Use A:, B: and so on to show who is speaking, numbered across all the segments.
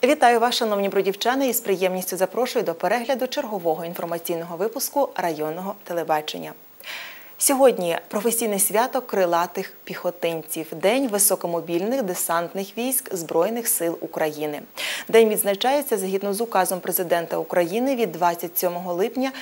A: Вітаю вас, шановні бродівчани, і з приємністю запрошую до перегляду чергового інформаційного випуску районного телебачення. Сьогодні професійне свято крилатих піхотинців – День високомобільних десантних військ Збройних сил України. День відзначається згідно з указом Президента України від 27 липня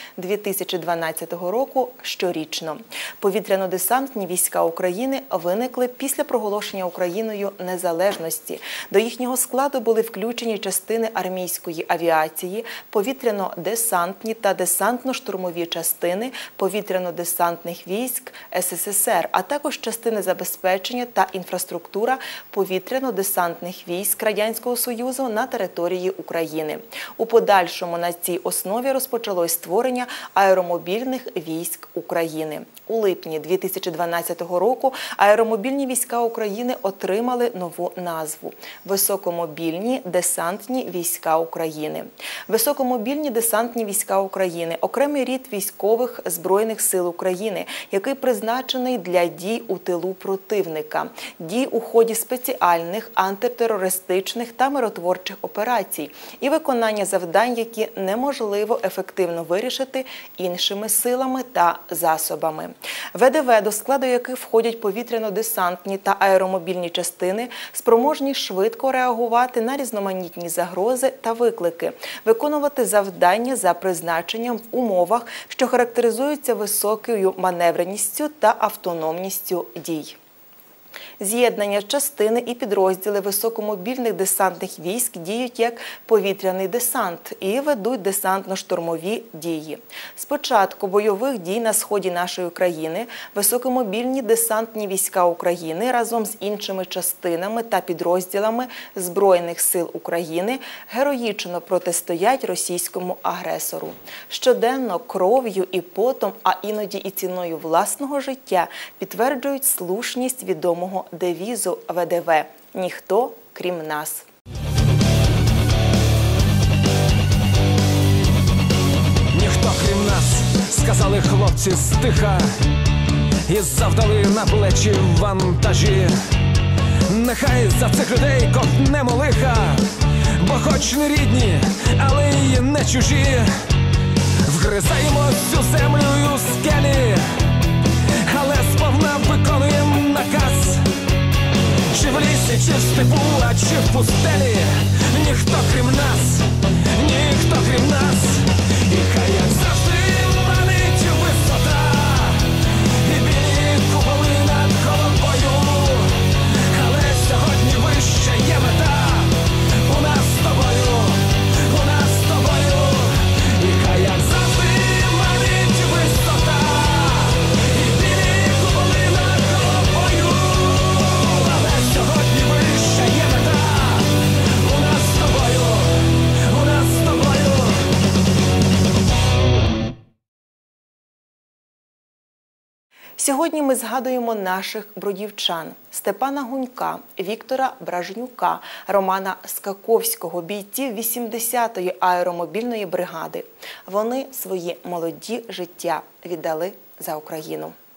A: 2012 року щорічно. Повітряно-десантні війська України виникли після проголошення Україною незалежності. До їхнього складу були включені частини армійської авіації, повітряно-десантні та десантно-штурмові частини повітряно-десантних військ СССР, а також частини забезпечення та інфраструктура повітряно-десантних військ Радянського Союзу на території України. У подальшому на цій основі розпочалось створення аеромобільних військ України. У липні 2012 року аеромобільні війська України отримали нову назву – Високомобільні десантні війська України. Високомобільні десантні війська України – окремий рід військових Збройних сил України, який призначений для дій у тилу противника, дій у ході спеціальних, антитерористичних та миротворчих операцій і виконання завдань, які неможливо ефективно вирішити іншими силами та засобами. ВДВ, до складу яких входять повітряно-десантні та аеромобільні частини, спроможні швидко реагувати на різноманітні загрози та виклики, виконувати завдання за призначенням в умовах, що характеризуються високою маневреністю та автономністю дій. З'єднання, частини і підрозділи високомобільних десантних військ діють як повітряний десант і ведуть десантно-штурмові дії. З початку бойових дій на сході нашої країни високомобільні десантні війська України разом з іншими частинами та підрозділами Збройних сил України героїчно протистоять російському агресору. Щоденно кров'ю і потом, а іноді і ціною власного життя підтверджують слушність відомого девізу ВДВ «Ніхто, крім нас».
B: Ніхто, крім нас, сказали хлопці стиха, і завдали на плечі вантажі. Нехай за цих людей ковтнемо лиха, бо хоч не рідні, але й не чужі. Вгризаємо цю землю й у скелі, але сповна виконуємо наказ. Чи в лісі, чи в степу, а чи в пустелі, ніхто крім нас, ніхто крім нас. І хай як завжди манить висота, і білі куполи над головою, але сьогодні вища є мета. У нас з тобою, у нас з тобою. І хай як завжди манить висота, і білі куполи над головою, але сьогодні вища є мета. У нас з тобою, у нас з тобою.
A: Сьогодні ми згадуємо наших бродівчан – Степана Гунька, Віктора Бражнюка, Романа Скаковського, бійців 80-ї аеромобільної бригади. Вони свої молоді життя віддали за Україну.